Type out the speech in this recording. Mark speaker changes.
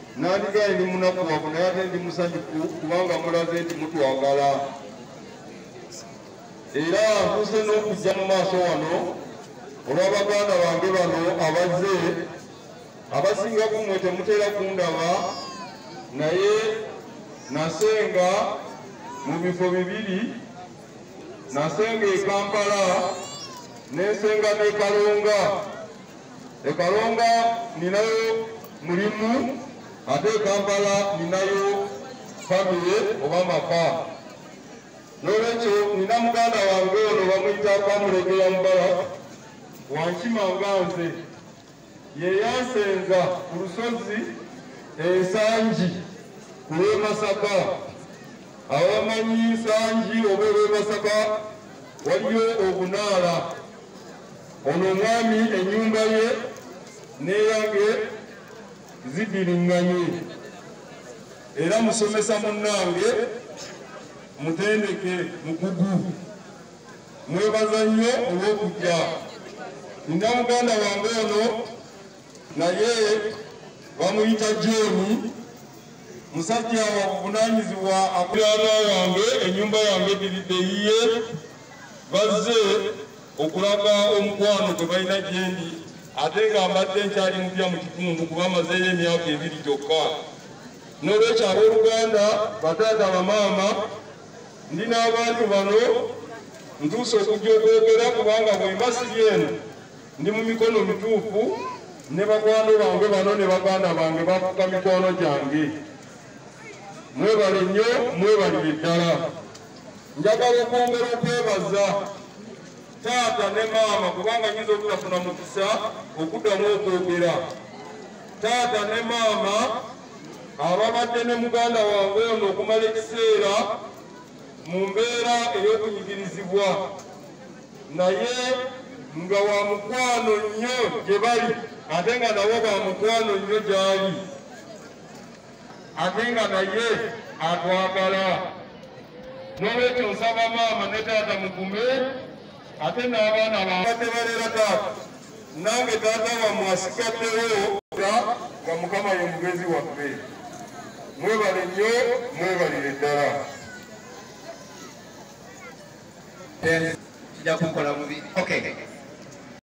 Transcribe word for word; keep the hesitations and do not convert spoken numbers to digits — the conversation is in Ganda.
Speaker 1: nandigaye ndi munakuwavu naye ate ndi musanyufu kubanga mulaze nti mutwagala era ntuse n'okujja mu maaso wano olw'abaganda bange bano abazze abasinga kumwe temutera kundaba naye nasenga mu bifo bibiri nasenga e Kampala nesenga ne Kalonga e Kalonga ninayo mulimu ate e Kampala ninayo famire oba maka n'olwekyo nina muganda wange ono bamuyita Bamulegera Mubala Wankima Nganze ye yansenza ku lusozi ensangi ku lw'e Masaka abamanyi nsangi oba olw'e Masaka waliyo obunaala ono omwami ennyumba ye neyange zidiriŋŋanye era musomesa munnange mutendeke mukugu mwebaza nnyo olw'okujja nina muganda wange ono naye bamuyita John musajja wa buvunaanyizibwa akulaba wange ennyumba yange diridde yiye bazze okulaga omukwano gwe balina gyendi ate nga mbadde nkyali mupya mu kitundu kuba mazeeyo emyaka ebiri kyokka n'olwekyo abooluganda bataata bamaama ndi n'abantu bano ntuuse okujja okwogera kubanga bwe mbasibye eno ndi mu mikono mituufu ne bakwano bange bano ne baganda bange bafuka mikono gyange mwebale nnyo mwebalire ddala njagala okwongera okwebaza taata ne maama kubanga nyiza okutafuna mukisa okuddamu okwogera taata ne maama ababadde ne muganda wange ono okumala ekiseera mu mbeera ey'okunyigirizibwa naye nga wa mukwano nnyo gye bali ate nga nabo ba mukwano nnyo gy'ali ate nga naye atwagala n'olwekyo nsaba maama ne taata mugume ate n'abaana babadde balera taata nange taata wammwe asigaddewo nga Mukama ye mugezi waffe mwebale nnyo mwebalire ddala
Speaker 2: kijja kukola mubi okay